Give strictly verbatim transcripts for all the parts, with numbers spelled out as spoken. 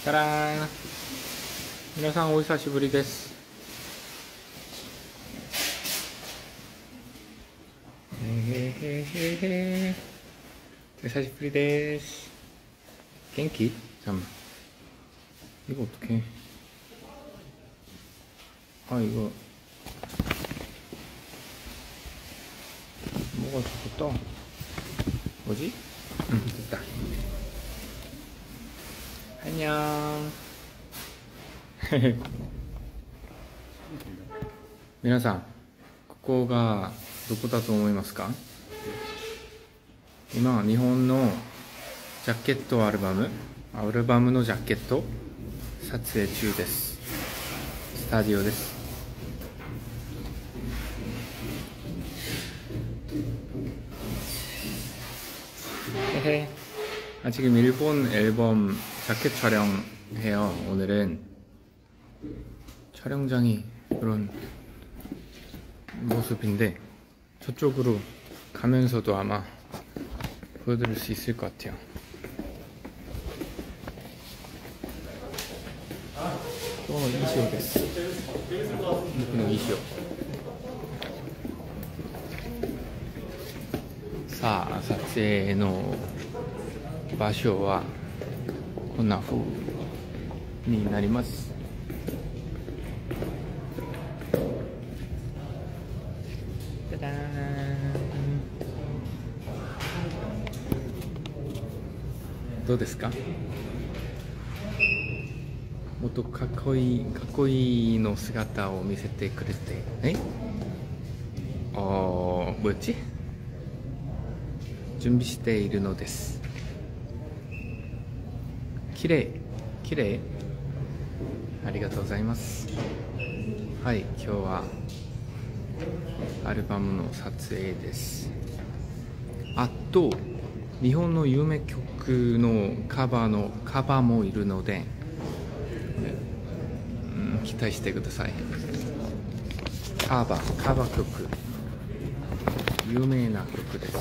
じゃらーん。皆さんお久しぶりです。へへへへ。お久しぶりです。元気？ 잠깐만. 이거 어떡해. 아, 이거. 뭐가 자꾸 떠. 뭐지? 응, 됐다. 안녕. 皆さん、ここがどこだと思いますか？今、日本のジャケットアルバム、アルバムのジャケット撮影中です。スタジオです。헤헤. 아, 지금 일본 앨범 자켓 촬영해요. 오늘은 촬영장이 그런 모습인데 저쪽으로 가면서도 아마 보여드릴 수 있을 것 같아요. 또 이시오です。僕の이시오。さあ、撮影の場所はこんな風になります。じゃじゃーん。どうですか？もっとかっこいいかっこいいの姿を見せてくれて、え？어、뭐였지？準備しているのです。きれい、きれい。ありがとうございます。はい、今日はアルバムの撮影です。あと、日本の有名曲のカバーのカバーもいるので、うん、期待してください。カバー、カバー曲、有名な曲です。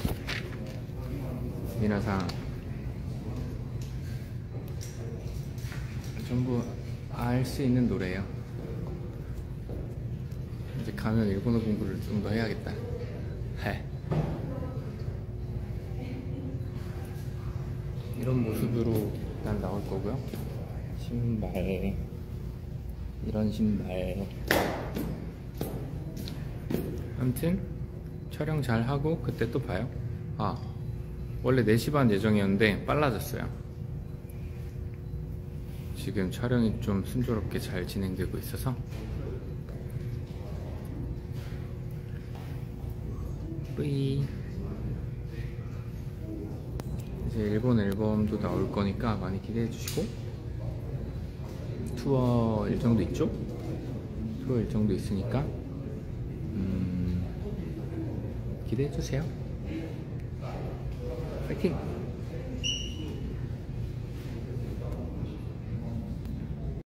皆さん、전부 알 수 있는 노래예요. 이제 가면 일본어 공부를 좀 더 해야겠다. 해. 이런 모습으로 난 나올 거고요. 신발, 이런 신발. 아무튼 촬영 잘 하고 그때 또 봐요. 아, 원래 네 시 반 예정이었는데 빨라졌어요. 지금 촬영이 좀 순조롭게 잘 진행되고 있어서 뿌이. 이제 일본 앨범도 나올 거니까 많이 기대해 주시고, 투어 일정도 있죠? 투어 일정도 있으니까 음, 기대해 주세요. 파이팅!